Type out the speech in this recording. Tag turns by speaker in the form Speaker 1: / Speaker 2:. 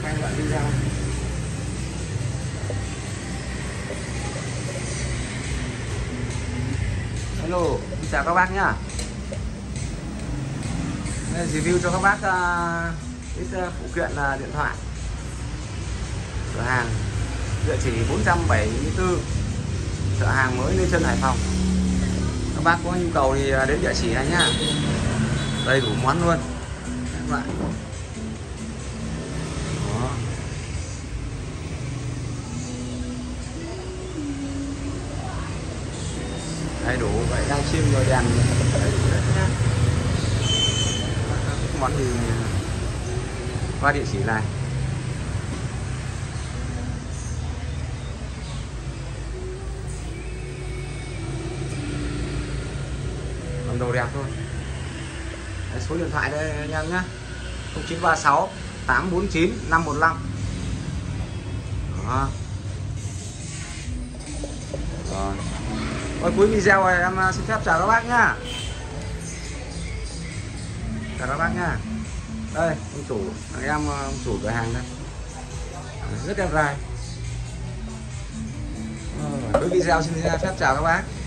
Speaker 1: quay đoạn video. Hello, xin chào các bác nhá. Đây, review cho các bác ít phụ kiện điện thoại. Cửa hàng địa chỉ 474 chợ hàng mới Lê Trân, Hải Phòng. Các bác có nhu cầu thì đến địa chỉ này nhá. Đầy đủ món luôn các bạn. Đó. Đầy đủ vậy đang chim rồi đèn đầy đủ đấy nhá. Món gì qua địa chỉ này. Còn đồ đẹp thôi. Đấy, số điện thoại đây anh em nhé, 0936 849 515. Đó. Rồi. Ở cuối video này em xin phép chào các bác nhá. Chào các bác nhá. Đây ông chủ, ông chủ cửa hàng đây, rất đẹp trai. Cuối video xin phép chào các bác.